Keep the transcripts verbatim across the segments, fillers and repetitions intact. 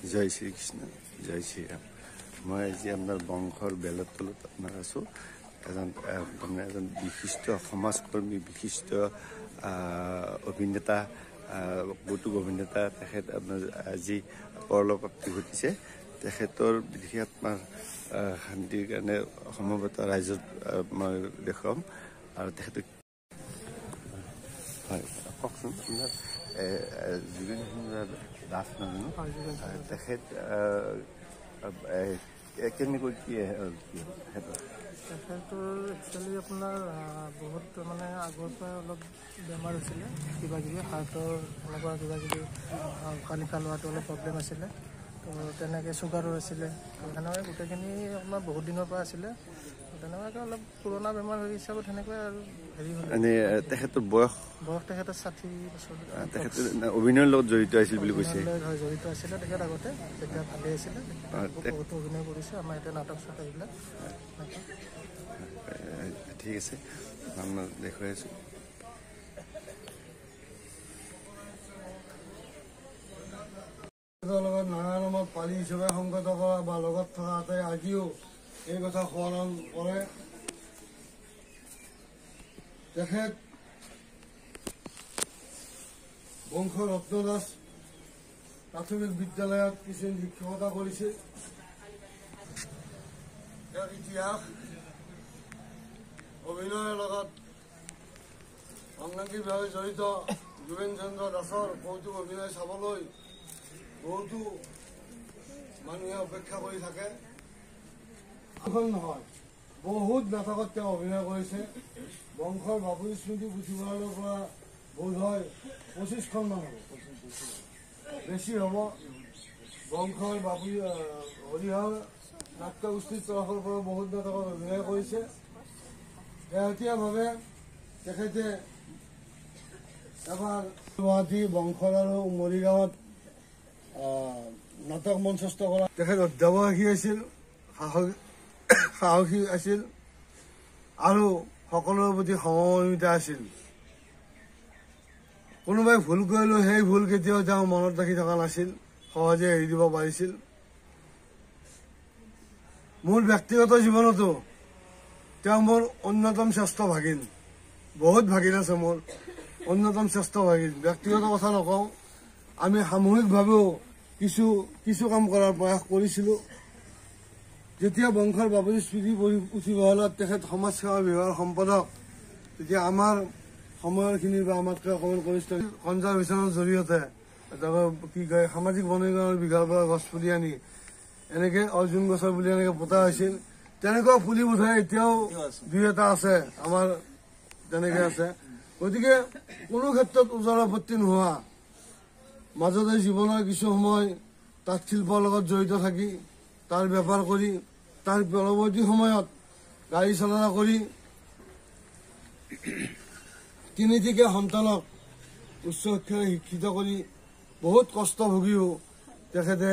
জয় শ্ৰীকৃষ্ণ, জয় শ্ৰীৰাম। মই আজি আপোনাৰ বংশৰ বেলৰ তলত আপোনাৰ আছোঁ। এজন মানে এজন বিশিষ্ট সমাজকৰ্মী, বিশিষ্ট অভিনেতা, কৌতুক অভিনেতা। তেখেত আপোনাৰ আজি পৰলোকপ্ৰাপ্তি ঘটিছে। তেখেতৰ বিশেষ আপোনাৰ শান্তিৰ কাৰণে সমবেত ৰাইজত মই দেখুৱাম। আৰু তেখেতক হয় কওকচোন, আপোনাৰ জুবিন দাস নহয় তেখেত কেনেকৈ কি তেখেতৰ একচুৱেলি আপোনাৰ বহুত মানে আগৰ পৰাই অলপ বেমাৰ হৈছিলে, কিবা কিবি হাৰ্টৰ এনেকুৱা কিবা কিবি উশাহ নিশাহ লোৱাটো অলপ প্ৰব্লেম আছিলে। তো তেনেকৈ চুগাৰো আছিলে। সেনেকৈ গোটেইখিনি আপোনাৰ বহুত দিনৰ পৰা আছিলে। তেনেকুৱাকৈ অলপ পুৰণা বেমাৰ হৈ হিচাপত সেনেকৈ আৰু হেৰি হ'ল। মানে তেখেতৰ বয়স বয়স তেখেতৰ ষাঠি বছৰ। তেখেতে অভিনয়ৰ লগত জড়িত আছিল বুলি কৈছে। হয়, জড়িত আছিলে তেখেত আগতে, তেতিয়া ভালেই আছিলে। বহুতো অভিনয় কৰিছে আমাৰ এতিয়া নাটক চাটক এইবিলাক। ঠিক আছে, আপোনাক দেখুৱাই আছোঁ। লগত নানা নামত পালি হিচাপে সংগত কৰা বা লগত থকা আটাই আজিও এই কথা সোঁৱৰণ কৰে। তেখেত বংশ ৰত্ন দাস প্ৰাথমিক বিদ্যালয়ত কিছুদিন শিক্ষকতা কৰিছিল। ইয়াৰ ইতিহাস অভিনয়ৰ লগত অংগাংগিভাৱে জড়িত জুবিন চন্দ্ৰ দাসৰ কৌতুক অভিনয় চাবলৈ বহুতো মানুহে অপেক্ষা কৰি থাকে। এখন নহয়, বহুত নাটকত তেওঁ অভিনয় কৰিছে। বংশৰ বাবুৰ স্মৃতি পুথিভঁৰালৰ পৰা বোধ হয় পঁচিছখনমান হ'ব, বেছি হ'ব। বংশৰ বাবু হৰিহৰ নাট্যগোষ্ঠীৰ তৰফৰ পৰা বহুত নাটকত অভিনয় কৰিছে। শেহতীয়াভাৱে তেখেতে এবাৰ গুৱাহাটী বংশৰ আৰু মৰিগাঁৱত নাটক মঞ্চস্থ কৰা। তেখেত অধ্যাৱসায়ী আছিল, সাহসী আছিল আৰু সকলোৰে প্ৰতি সমমৰ্মিতা আছিল। কোনোবাই ভুল কৰিলেও সেই ভুল কেতিয়াও তেওঁ মনত ৰাখি থকা নাছিল, সহজে এৰি দিব পাৰিছিল। মোৰ ব্যক্তিগত জীৱনতো তেওঁ মোৰ অন্যতম শ্ৰেষ্ঠ ভাগিন। বহুত ভাগিন আছে মোৰ, অন্যতম শ্ৰেষ্ঠ ভাগিন। ব্যক্তিগত কথা নকওঁ, আমি সামূহিকভাৱেও কিছু কিছু কাম কৰাৰ প্ৰয়াস কৰিছিলোঁ। যেতিয়া বংশৰ বাবুৰ স্মৃতি পুথিভঁৰালত তেখেত সমাজ সেৱা বিভাগৰ সম্পাদক, তেতিয়া আমাৰ সময়ৰখিনি বা আমাতকৈ অকণমান কনিষ্ঠ কনজাৰভেশ্যনৰ জৰিয়তে কি কয় সামাজিক বনীকৰণৰ বিভাগৰ পৰা গছ পুলি আনি এনেকে অৰ্জুন গছৰ পুলি এনেকে পোতা হৈছিল। তেনেকুৱা পুলি বোধহয় এতিয়াও দুই এটা আছে আমাৰ, তেনেকে আছে। গতিকে কোনো ক্ষেত্ৰত ওজৰ আপত্তি নোহোৱা, মাজতে জীৱনৰ কিছু সময় তাঁত শিল্পৰ লগত জড়িত থাকি তাৰ বেপাৰ কৰি তাৰ পৰৱৰ্তী সময়ত গাড়ী চালনা কৰি তিনিটিকে সন্তানক উচ্চ শিক্ষাৰে শিক্ষিত কৰি বহুত কষ্ট ভুগিও তেখেতে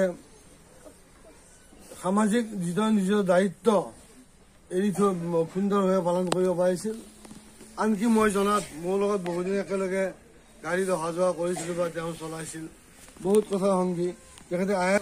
সামাজিক যিটো নিজৰ দায়িত্ব এৰি থৈ সুন্দৰভাৱে পালন কৰিব পাৰিছিল। আনকি মই জনাত মোৰ লগত বহুদিন একেলগে গাড়ীত অহা যোৱা কৰিছিলোঁ বা তেওঁ চলাইছিল। বহুত কথা সংগী তেখেতে আহে